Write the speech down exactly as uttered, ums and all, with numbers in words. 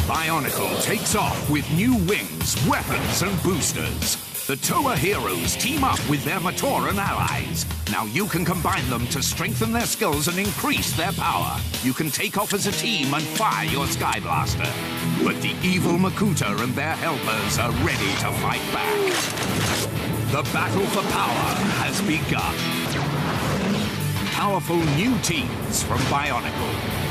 Bionicle takes off with new wings, weapons, and boosters. The Toa heroes team up with their Matoran allies. Now you can combine them to strengthen their skills and increase their power. You can take off as a team and fire your Sky Blaster. But the evil Makuta and their helpers are ready to fight back. The battle for power has begun. Powerful new teams from Bionicle.